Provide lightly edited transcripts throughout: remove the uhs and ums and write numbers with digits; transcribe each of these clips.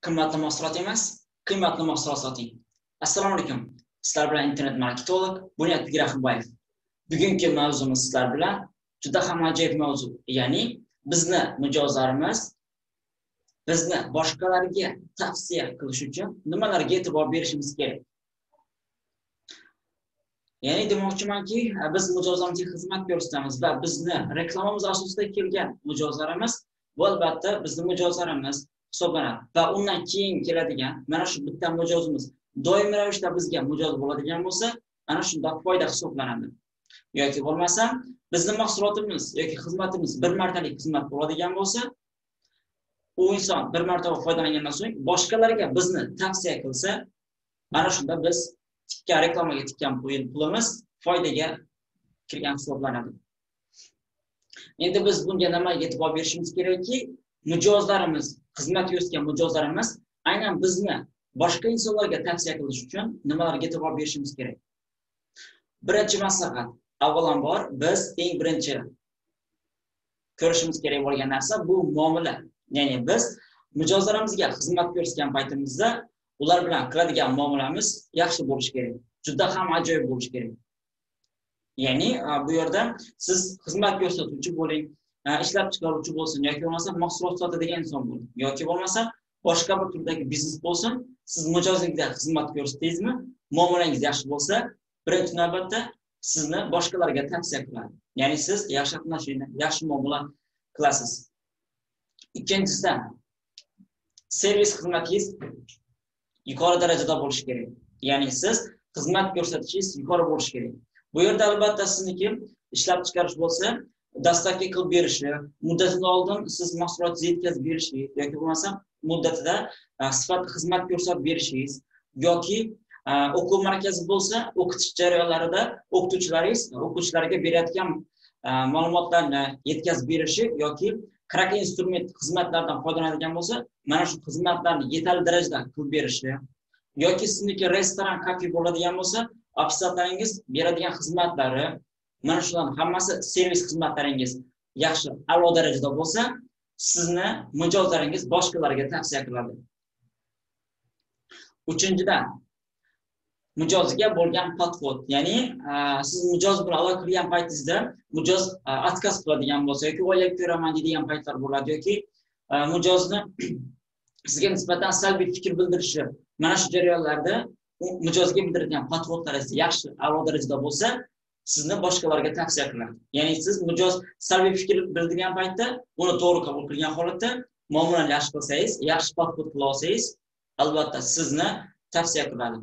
Qimmatli mahsulot emas, qimmatli mahsulot soting. Assalomu alaykum. Sizlar bilan internet marketolog Bunyod Rahimbayev. Bugungi mavzumiz sizlar bilan juda ham ajoyib mavzu. Ya'ni bizni mijozlarimiz bizni boshqalarga tavsiya qilish uchun nimalarga e'tibor berishimiz kerak? Ya'ni demoqchimanki, biz mijozlarimizga xizmat ko'rsatamiz va bizni reklamamiz asosida kelgan mijozlarimiz bu albatta bizni mijozlarimiz hisoblanadi va undan keyin keladigan mana shu bitta mijozimiz doimiy ravishda bizga mijoz bo'ladigan bo'lsa, ana shunda foyda hisoblanadi. Yoki bo'lmasa, bizning mahsulotimiz yoki xizmatimiz bir martalik xizmat bo'ladigan bo'lsa, u inson bir marta foydalangandan so'ng boshqalarga bizni tavsiya qilsa, mana shunda biz reklamaga tikkan pulimiz foydaga kirgan hisoblanadi. Endi biz bunga nimaga e'tibor berishimiz kerakki, mijozlarimiz, xizmat ko'rsatgan mijozlarimiz aynan bizni boshqa insonlarga tavsiya qilish uchun nimalarga e'tibor berishimiz kerak? Birinchi maslahat, avvalambor biz eng birinchi ko'rishimiz kerak bo'lgan narsa bu muomala. Ya'ni biz mijozlarimizga xizmat ko'rsatgan paytimizda ular bilan qiladigan muomalamiz yaxshi bo'lishi kerak. Juda ham ajoyib bo'lishi kerak. Ya'ni bu yerda siz xizmat ko'rsatuvchi bo'ling, ishlab chiqaruvchi bo'lsin yoki bo'lmasa mahsulot sotadigan inson bo'ling yoki bo'lmasa boshqa bir turdagi biznes bo'lsin, siz mijozingizga xizmat ko'rsatdingizmi, muomalangiz yaxshi bo'lsa, birinchi navbatda sizni boshqalarga tavsiya qiladi. Ya'ni siz yaxshi qatnashishni, yaxshi muomala qilasiz. Ikkinchisidan, servis xizmatingiz yuqori darajada bo'lishi kerak. Ya'ni siz xizmat ko'rsatishingiz yuqori bo'lishi kerak. Bu yerda albatta sizniki ishlab chiqarish bo'lsa, dastlabki qilib berishi, muddatidan oldin siz mahsulotingizni yetkazib berishingiz yoki bo'lmasa muddatida sifatli xizmat ko'rsatib berishingiz yoki o'quv markazi bo'lsa, o'qitish jarayonlarida o'quvchilarga beradigan ma'lumotlarni yetkazib berishi yoki kerakli instrument xizmatlardan foydalanadigan bo'lsa, mana shu xizmatlarni yetarli darajada qilib berishi yoki sizniki restoran, kafe bo'ladigan bo'lsa, ofitsiantlaringiz beradigan xizmatlari, mana shularning hammasi servis xizmatlaringiz yaxshi, a'lo darajada bo'lsa, sizni mijozlaringiz boshqalarga tavsiya qiladi. Uchinchidan, mijozga bo'lgan podxod. Ya'ni siz mijoz bilan aloqa qilgan paytingizda mijoz отказ qiladigan bo'lsa yoki oilaga ko'raman deydigan paytlar bo'ladi yoki mijozni sizga nisbatan salbiy fikr bildirishi, mana shu jarayonlarda mijozga bildiradigan podxodlaringiz yaxshi, a'lo darajada bo'lsa, sizni boshqalarga tavsiya qiladi. Ya'ni siz mijoz salbiy fikr bildirgan paytda uni to'g'ri qabul qilgan holatda muomalani yaxshi qilsangiz, yaxshi podxod qila olsangiz, albatta sizni tavsiya qiladi.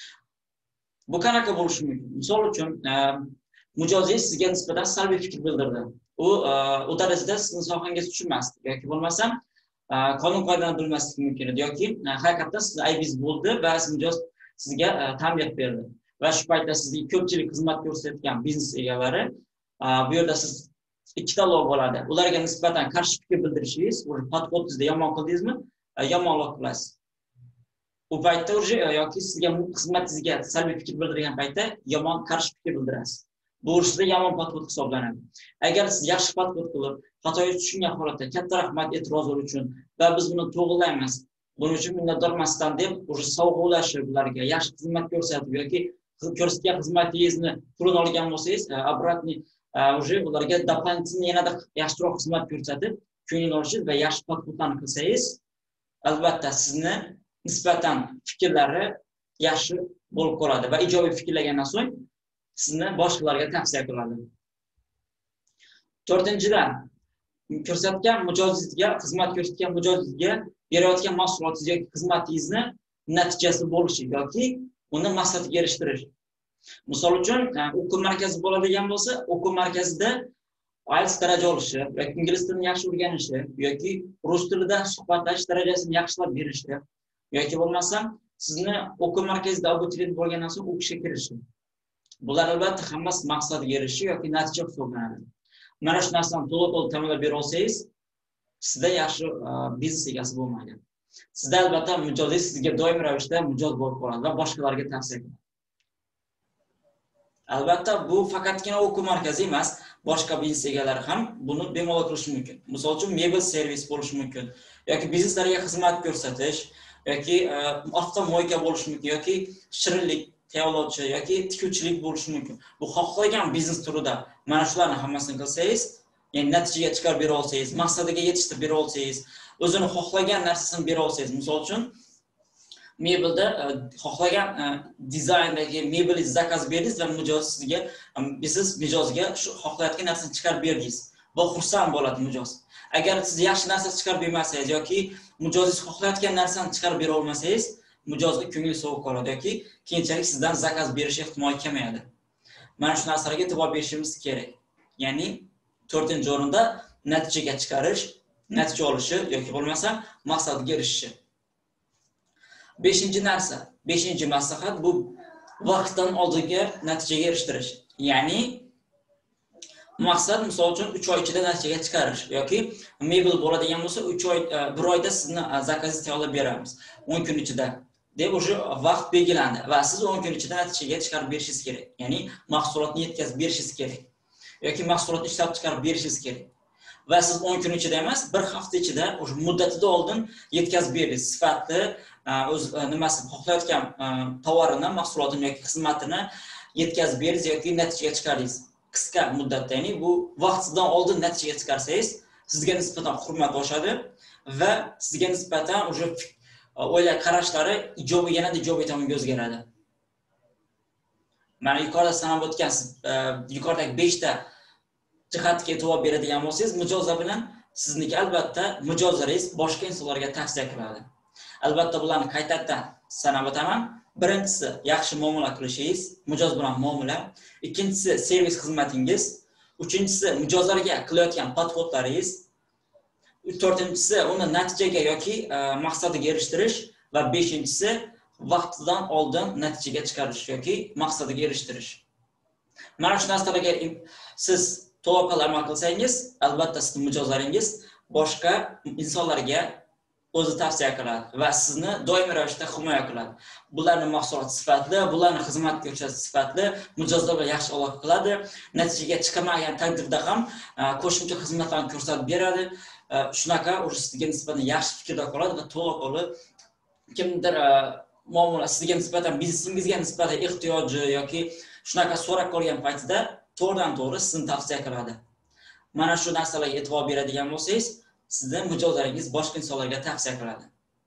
Bu qanaqa bo'lishi mumkin? Misol uchun, mijozingiz sizga nisbatan salbiy fikr bildirdi. U darajada sizning sohangizni tushunmasdi yoki bo'lmasa qonun qoidalarni bilmasligi mumkin edi yoki haqiqatdan sizni aybingiz bo'ldi va mijoz sizga tanbeh berdi. Va shu paytda sizga ko'pchilik xizmat ko'rsatgan biznes egalari, bu yerda siz ikkita tanlov bo'ladi. Ularga nisbatan qarshi fikr bildirishingiz, podxodingizda yomon qildingizmi, yomonlik qilasiz. U paytda yoki sizga xizmatingizga salbiy fikr bildirgan paytda yomon qarshi fikr bildirasiz. Bu sizda yomon podxod hisoblanadi. Agar siz yaxshi podxod qilib, xatoga tushgan holatda katta rahmat e'tirozlar uchun va biz buni to'g'rilaymiz, buning uchun minnatdormasdan deb sovg'a ulashib, ularga yaxshi xizmat ko'rsatib yoki ko'rsatgan xizmatingizni pulini olgan bo'lsangiz, обратный ularga дополнительно yanada yaxshiroq xizmat ko'rsatib, ko'ngil olishingiz va yaxshi podxodlarni qilsangiz, albatta sizni nisbatan fikrlari yaxshi bo'lib qoladi va ijobiy fikrlagandan so'ng sizni boshqalarga tavsiya qiladi. To'rtinchidan, ko'rsatgan mijozingizga, xizmat ko'rsatgan mijozingizga berayotgan mahsulotingiz yoki xizmatingizni natijasi bo'lishi yoki uni maqsadiga erishtirish. Misol uchun, o'quv markazi bo'ladigan bo'lsa, o'quv markazida IELTS daraja olishi yoki ingliz tilini yaxshi o'rganishi yoki rus tilida suhbatlashish darajasini yaxshilab berishi yoki bo'lmasa sizni o'quv markazida abituriyent bo'lgandan so'ng o'qishga kirishi. Bular albatta hammasi maqsadiga erishish yoki natija hisoblanadi. Mana shu narsani to'liq ta'minlab bera olsangiz, sizda yaxshi biznes egasi bo'lmaydi. Sizda albatta mijozingiz sizga doimiy ravishda mijoz bo'lib qoladi va boshqalarga tavsiya qiladi. Albatta bu faqatgina o'quv markazi emas, boshqa biznes egalari ham buni bemalol qilishi mumkin. Misol uchun mebel servis bo'lishi mumkin yoki bizneslarga xizmat ko'rsatish, yoki avtomoyka bo'lishi mumkin, yoki shirinlik tayyorlovchi yoki tikuvchilik bo'lishi mumkin. Bu xohlagan biznes turida mana shularni hammasini qilsangiz, ya'ni natijaga chiqarib bera olsangiz, maqsadiga yetishtirib bera olsangiz, o'zini xohlagan narsasini bera olsangiz, misol uchun mebelda xohlagan dizayndagi mebelingizni zakaz berdingiz va mijoz sizga siz mijozga shu xohlayotgan narsani chiqarib berdingiz va xursand bo'ladi mijoz. Agar siz yaxshi narsa chiqarib bermasangiz yoki mijozingiz xohlayotgan narsani chiqarib bera olmasangiz, mijozga ko'ngli sovuq qoladi yoki keyinchalik sizdan zakaz berish ehtimoli kamayadi. Mana shu narsalarga e'tibor berishimiz kerak. Ya'ni 4-o'rinda natijaga chiqarish, natija olishi yoki bo'lmasa maqsadiga erishishi. 5-narsa, 5-maslahat bu vaqtdan oldingi natijaga erishtirish. Ya'ni maqsad misol uchun 3 oy ichida natijaga chiqarish yoki mebel bo'ladigan bo'lsa 3 oy 1 oyda sizni zakazingizni tayyorlab beramiz. 10 kun ichida deb o'sha vaqt belgilandi va siz 10 kun ichida natijaga chiqarib berishingiz kerak. Ya'ni mahsulotni yetkazib berishingiz kerak yoki mahsulotni ishlab chiqarib berishingiz kerak. Va siz 10 kun ichida emas, 1 hafta ichida o'sha muddatidan oldin yetkazib berasiz. Sifatli o'z nimasi xohlayotgan tovarini, mahsulotini yoki xizmatini yetkazib berasiz yoki natijaga chiqaringiz. Qisqa muddatda, ya'ni bu vaqtidan oldin natijaga chiqarsangiz, sizga nisbatan hurmat oshadi va sizga nisbatan o'sha o'ylab qarashlari ijobiy, yanada ijobiy tomonga o'zgaradi. Mana yuqorida sanab o'tgan yuqoridagi 5 ta jihatga e'tibor beradigan bo'lsangiz, mijozlar bilan sizniki albatta mijozlaringiz boshqa insonlarga tavsiya qiladi. Albatta bularni qaytadan sanab o'taman. Birinchisi yaxshi muomala qilishingiz, mijoz bilan muomala. Ikkinchisi servis xizmatingiz. Uchinchisi mijozlarga qilayotgan podxodlaringiz. To'rtinchisi uni natijaga yoki maqsadiga erishtirish va beshinchisi vaqtidan oldin natijaga chiqarish yoki maqsadiga erishtirish. Mana shu narsalarga siz to'g'ri amal qilsangiz, albatta sizning mijozlaringiz boshqa insonlarga o'zi tavsiya qiladi va sizni doimiy ravishda himoya qiladi. Bularning mahsuloti sifatli, bularning xizmat ko'rsatish sifatli, mijozlar bilan yaxshi aloqa qiladi. Natijaga chiqmagan taqdirda ham qo'shimcha xizmatlarni ko'rsatib beradi. Shunaqa o'sha sizga nisbatan yaxshi fikrda qoladi va to'g'ri kimdir muomala sizga nisbatan biznesingizga nisbatan ehtiyoji yoki shunaqa so'rab qolgan paytida to'g'ridan-to'g'ri sizni tavsiya qiladi. Mana shu narsalarga e'tibor beradigan bo'lsangiz, sizning mijozlaringiz boshqa insonlarga tavsiya qiladi.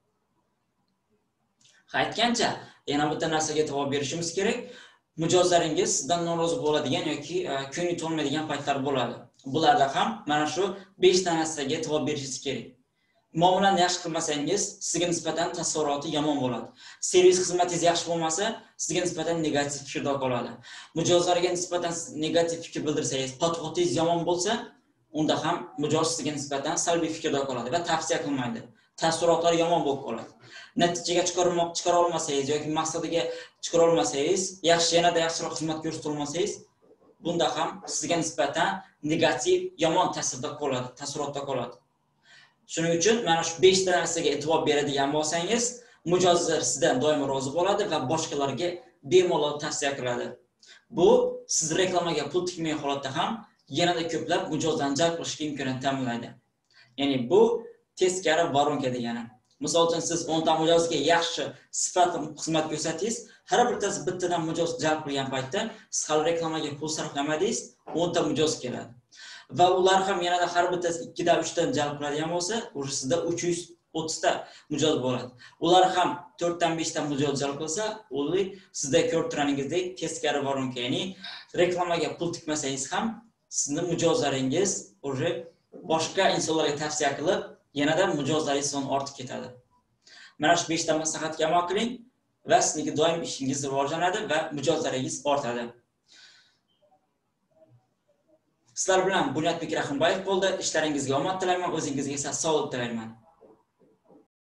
Aytgancha, yana bitta narsaga e'tibor berishimiz kerak. Mijozlaringiz sizdan norozi bo'ladigan yoki ko'ngli to'lmaydigan paytlar bo'ladi. Bularda ham mana shu 5 ta narsaga e'tibor berishingiz kerak. Muomalani yaxshi qilmasangiz, sizga nisbatan taassuroti yomon bo'ladi. Servis xizmatingiz yaxshi bo'lmasa, sizga nisbatan negativ fikrda qoladi. Mijozlarga nisbatan negativ fikr bildirsangiz, podxodingiz yomon bo'lsa, unda ham mijoz sizga nisbatan salbiy fikrda qoladi va tavsiya qilmaydi. Taassurotlari yomon bo'lib qoladi. Natijaga chiqara olmasangiz yoki maqsadiga chiqara olmasangiz, yanada yaxshiroq xizmat ko'rsata olmasangiz, bunda ham sizga nisbatan negativ, yomon ta'sirda qoladi, taassurotda qoladi. Shuning uchun mana shu 5 ta narsaga e'tibor beradigan bo'lsangiz, mijozlar sizdan doim rozi bo'ladi va boshqalarga bemalol tavsiya qiladi. Bu siz reklamaga pul tikmagan holatda ham yanada ko'plab mijozlarni jalb qilishga imkoniyat ta'minlaydi. Ya'ni bu teskari voronka degani. Misol uchun siz 10 ta mijozga yaxshi sifatli xizmat ko'rsatingiz, har bittasi bittadan mijoz jalb qilgan paytda siz hali reklamaga pul sarflamadingiz, 10 ta mijoz keladi. Va ular ham yanada har bittasi 2 dan 3 dan jalb qiladigan bo'lsa, o'sha sizda 330 ta mijoz bo'ladi. Ular ham 4 dan 5 ta mijoz jalb qilsa, o'zi sizda ko'rib turganingizdek teskari voronka, ya'ni reklamaga pul tikmasangiz ham sizning mijozlaringiz o'sha boshqa insonlarga tavsiya qilib, yanada mijozlaringiz soni ortib ketadi. Mana shu 5 ta maslahatga amal qiling va sizniki doim ishingiz rivojlanadi va mijozlaringiz ortadi. Sizlar bilan Bunyodbek Rahimbayev bo'ldi. Ishlaringizga omad tilayman, o'zingizga esa sog'lik tilayman.